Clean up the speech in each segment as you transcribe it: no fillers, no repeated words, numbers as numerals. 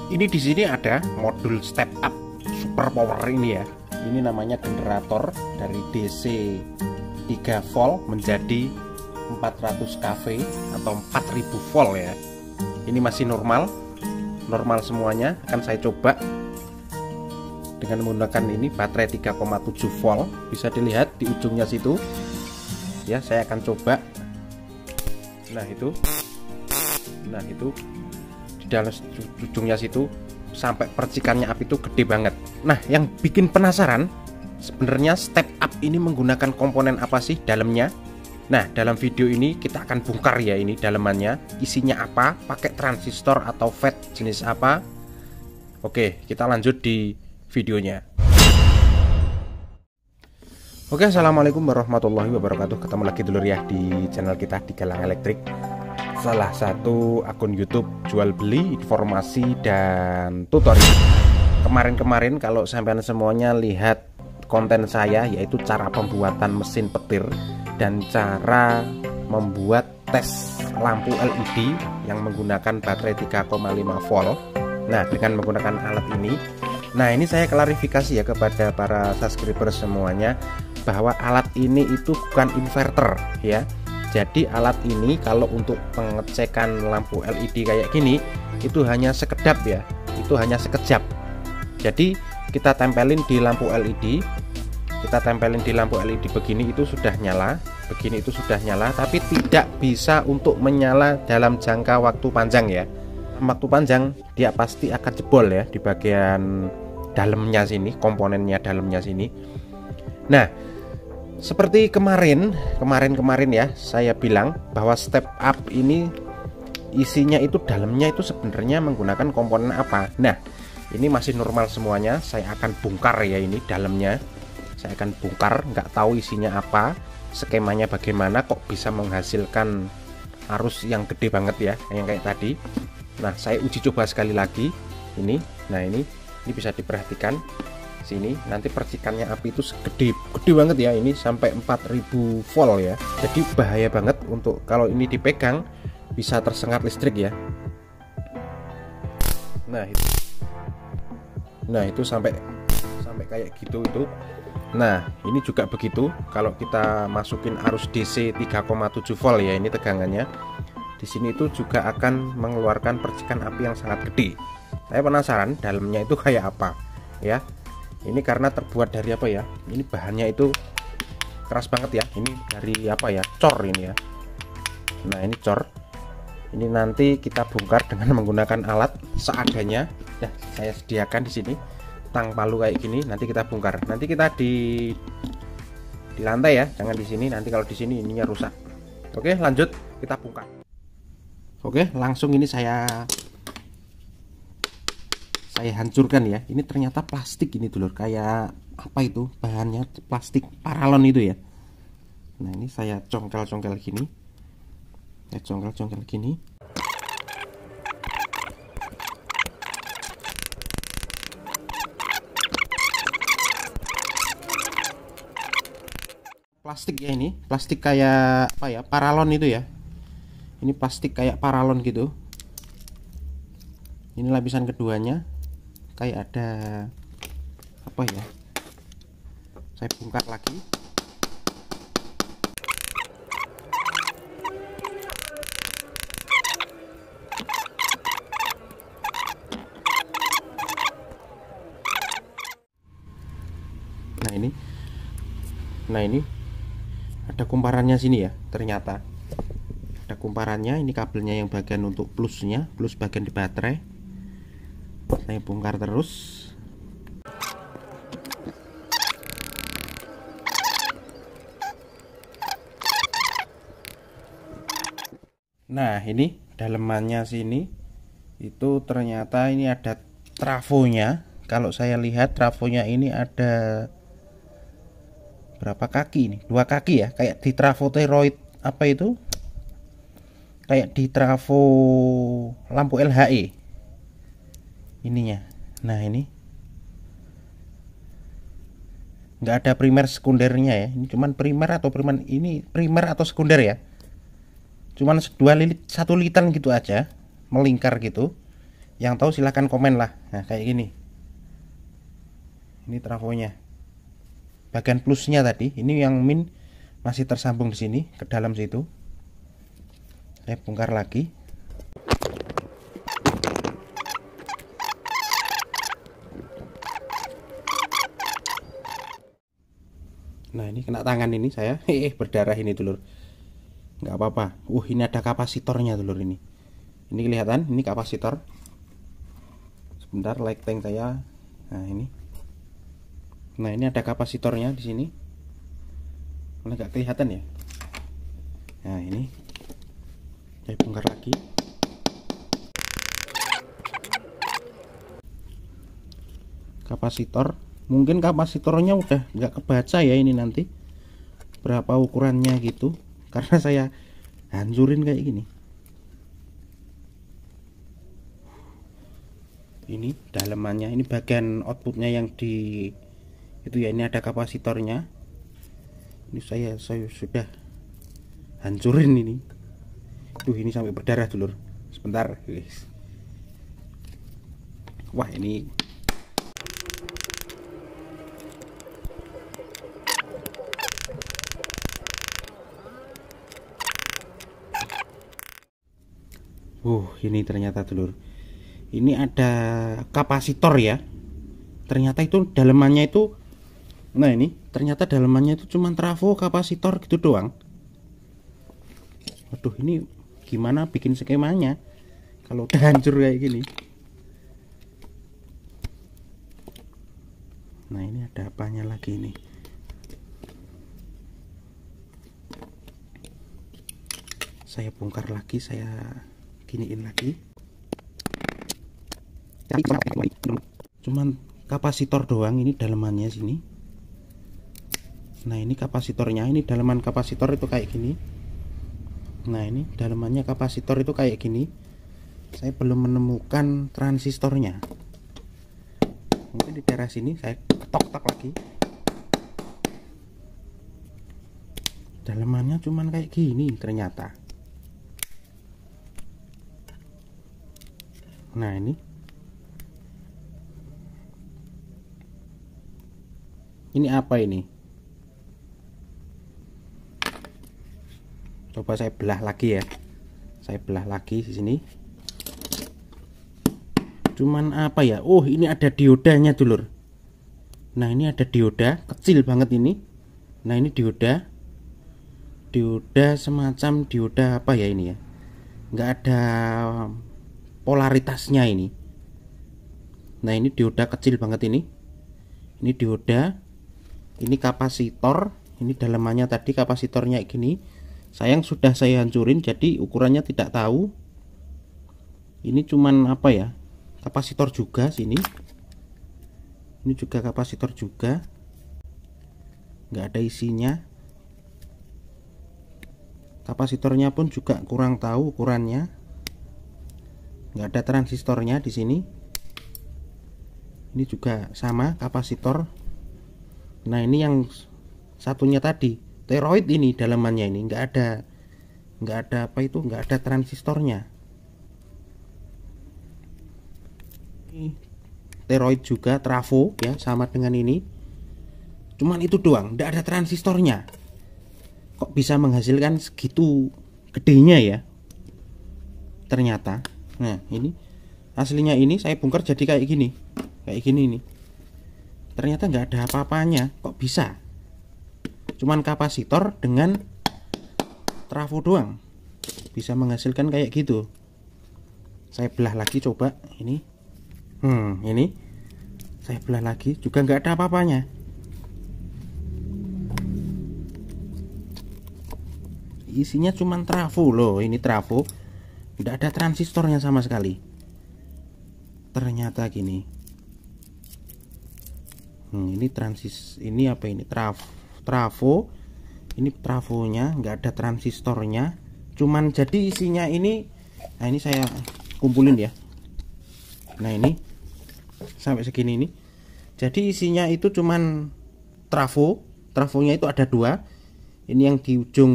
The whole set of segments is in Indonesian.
Ini di sini ada modul step up super power ini ya. Ini namanya generator dari DC 3 volt menjadi 400 kV atau 4000 volt ya. Ini masih normal semuanya. Akan saya coba dengan menggunakan ini baterai 3,7 volt. Bisa dilihat di ujungnya situ ya, saya akan coba. Nah itu di dalam ujungnya situ sampai percikannya api itu gede banget. Nah yang bikin penasaran sebenarnya step up ini menggunakan komponen apa sih dalamnya. Nah dalam video ini kita akan bongkar ya, ini dalamannya isinya apa, pakai transistor atau FET jenis apa. Oke, kita lanjut di videonya. Oke, assalamualaikum warahmatullahi wabarakatuh. Ketemu lagi dulu ya di channel kita di Galang Elektrik, salah satu akun YouTube jual beli informasi dan tutorial. Kemarin kalau sampean semuanya lihat konten saya, yaitu cara pembuatan mesin petir dan cara membuat tes lampu LED yang menggunakan baterai 3,5 volt. Nah dengan menggunakan alat ini, nah ini saya klarifikasi ya kepada para subscriber semuanya, bahwa alat ini itu bukan inverter ya. Jadi alat ini kalau untuk pengecekan lampu LED kayak gini itu hanya sekedap ya, itu hanya sekejap. Jadi kita tempelin di lampu LED, begini itu sudah nyala, begini itu sudah nyala, tapi tidak bisa untuk menyala dalam jangka waktu panjang ya. Waktu panjang dia pasti akan jebol ya di bagian dalamnya sini, komponennya dalamnya sini. Nah seperti kemarin ya saya bilang bahwa step up ini isinya itu dalamnya itu sebenarnya menggunakan komponen apa. Nah ini masih normal semuanya, saya akan bongkar ya, ini dalamnya saya akan bongkar, nggak tahu isinya apa, skemanya bagaimana kok bisa menghasilkan arus yang gede banget ya, yang kayak tadi. Nah saya uji coba sekali lagi ini. Nah ini bisa diperhatikan sini, nanti percikannya api itu gede banget ya, ini sampai 4000 volt ya. Jadi bahaya banget untuk kalau ini dipegang, bisa tersengat listrik ya. Nah itu sampai kayak gitu itu. Nah ini juga begitu kalau kita masukin arus DC 3,7 volt ya, ini tegangannya di sini itu juga akan mengeluarkan percikan api yang sangat gede. Saya penasaran dalamnya itu kayak apa ya. Ini karena terbuat dari apa ya, ini bahannya itu keras banget ya, ini dari apa ya, cor ini ya. Nah ini cor, ini nanti kita bongkar dengan menggunakan alat seadanya ya. Saya sediakan di sini tang palu kayak gini, nanti kita bongkar. Nanti kita di lantai ya, jangan di sini, nanti kalau di sini ininya rusak. Oke lanjut, kita bongkar. Oke langsung ini saya hancurkan ya. Ini ternyata plastik ini dulur, kayak apa itu bahannya, plastik paralon itu ya. Nah ini saya congkel gini, gini. Plastik ya, ini plastik kayak apa ya, paralon itu ya. Ini plastik kayak paralon gitu. Ini lapisan keduanya, kayak ada apa ya, saya bongkar lagi. Nah ini ada kumparannya sini ya, ternyata ada kumparannya. Ini kabelnya yang bagian untuk plusnya, plus bagian di baterai. Saya bongkar terus. Nah ini dalemannya sini itu ternyata ini ada trafonya. Kalau saya lihat trafonya ini ada berapa kaki ini, 2 kaki ya, kayak di trafo thyroid apa itu, kayak di trafo lampu LHE ininya. Nah ini nggak ada primer sekundernya ya, ini cuman primer atau sekunder ya, cuman 1 lilitan gitu aja, melingkar gitu. Yang tahu silahkan komen lah. Nah, kayak gini. Ini trafonya. Bagian plusnya tadi, ini yang min masih tersambung di sini ke dalam situ. Saya bongkar lagi. Nah, ini kena tangan ini saya. Berdarah ini dulur. Nggak apa-apa. Ini ada kapasitornya dulur ini. Ini kelihatan, ini kapasitor. Sebentar, light tank saya. Nah, ini. Nah, ini ada kapasitornya di sini. Nggak kelihatan ya. Nah, ini. Saya bongkar lagi. Kapasitor. Mungkin kapasitornya udah nggak kebaca ya ini nanti berapa ukurannya gitu, karena saya hancurin kayak gini. Ini dalemannya, ini bagian outputnya yang di itu ya, ini ada kapasitornya. Ini saya sudah hancurin ini. Ini sampai berdarah dulur. Sebentar guys. Wah, ini ini ternyata dulur. Ini ada kapasitor ya. Ternyata itu dalemannya itu. Nah, ini ternyata dalemannya itu cuma trafo kapasitor gitu doang. Waduh, ini gimana bikin skemanya kalau udah hancur kayak gini. Nah, ini ada apanya lagi nih. Saya bongkar lagi, saya giniin lagi. Cuman kapasitor doang ini dalemannya sini. Nah, ini kapasitornya, ini daleman kapasitor itu kayak gini. Nah, ini dalemannya kapasitor itu kayak gini. Saya belum menemukan transistornya. Mungkin di daerah sini saya ketok-tok lagi. Dalemannya cuman kayak gini ternyata. Nah, ini apa ini? Coba saya belah lagi ya. Saya belah lagi di sini. Cuman apa ya? Ini ada diodanya dulur. Nah, ini ada dioda kecil banget ini. Nah, ini dioda semacam dioda apa ya ini ya? Nggak ada polaritasnya ini. Nah, ini dioda kecil banget ini. Ini dioda. Ini kapasitor. Ini dalemannya tadi kapasitornya gini. Sayang sudah saya hancurin, jadi ukurannya tidak tahu. Ini cuman apa ya? Kapasitor juga sini. Ini juga kapasitor juga. Nggak ada isinya. Kapasitornya pun juga kurang tahu ukurannya. Nggak ada transistornya di sini. Ini juga sama kapasitor. Nah, ini yang satunya tadi toroid, ini dalamannya ini nggak ada apa itu, nggak ada transistornya. Ini toroid juga trafo ya, sama dengan ini. Cuman itu doang, nggak ada transistornya. Kok bisa menghasilkan segitu gedenya ya? Ternyata. Nah, ini aslinya ini saya bongkar jadi kayak gini ini. Ternyata nggak ada apa-apanya. Kok bisa? Cuman kapasitor dengan trafo doang bisa menghasilkan kayak gitu. Saya belah lagi coba ini. Ini saya belah lagi juga nggak ada apa-apanya. Isinya cuman trafo loh, ini trafo. Nggak ada transistornya sama sekali. Ternyata gini. Ini ini apa ini? Trafo. Ini trafonya, nggak ada transistornya. Cuman jadi isinya ini. Nah, ini saya kumpulin ya. Nah, ini sampai segini ini. Jadi isinya itu cuman trafo. Trafonya itu ada dua. Ini yang di ujung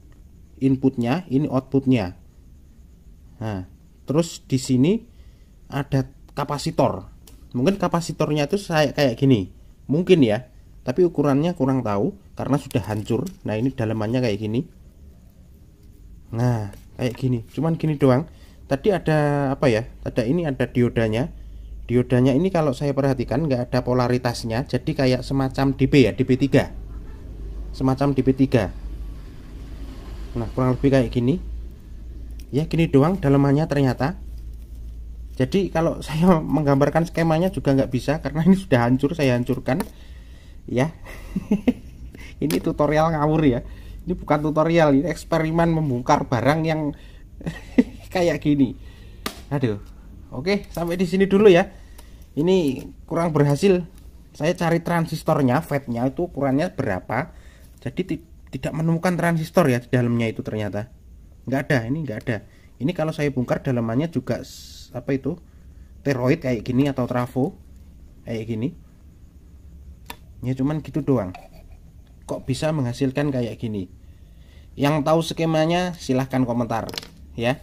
inputnya, ini outputnya. Nah, terus di sini ada kapasitor. Mungkin kapasitornya itu saya kayak gini, mungkin ya, tapi ukurannya kurang tahu karena sudah hancur. Nah ini dalamannya kayak gini. Nah kayak gini, cuman gini doang. Tadi ada apa ya, ini ada diodanya. Diodanya ini kalau saya perhatikan nggak ada polaritasnya, jadi kayak semacam DB ya, DB3, semacam DB3. Nah kurang lebih kayak gini ya, gini doang dalamannya ternyata. Jadi kalau saya menggambarkan skemanya juga nggak bisa karena ini sudah hancur, saya hancurkan ya. Ini tutorial ngawur ya, ini bukan tutorial, ini eksperimen membongkar barang yang kayak gini. Aduh. Oke, sampai di sini dulu ya. Ini kurang berhasil. Saya cari transistornya, FET-nya itu ukurannya berapa. Jadi tidak menemukan transistor ya di dalamnya itu ternyata. Nggak ada, ini nggak ada. Ini kalau saya bongkar dalamannya juga apa itu? Toroid kayak gini atau trafo kayak gini. Ya cuman gitu doang. Kok bisa menghasilkan kayak gini? Yang tahu skemanya silahkan komentar ya.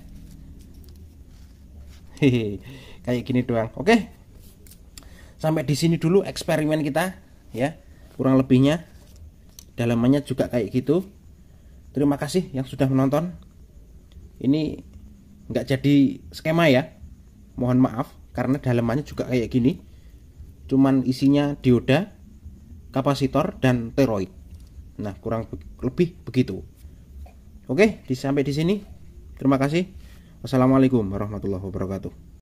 Hehe, kayak gini doang. Oke, sampai di sini dulu eksperimen kita ya, kurang lebihnya dalamannya juga kayak gitu. Terima kasih yang sudah menonton. Ini nggak jadi skema ya, mohon maaf karena dalamannya juga kayak gini, cuman isinya dioda, kapasitor, dan toroid. Nah kurang lebih begitu. Oke, sampai di sini. Terima kasih. Wassalamualaikum warahmatullahi wabarakatuh.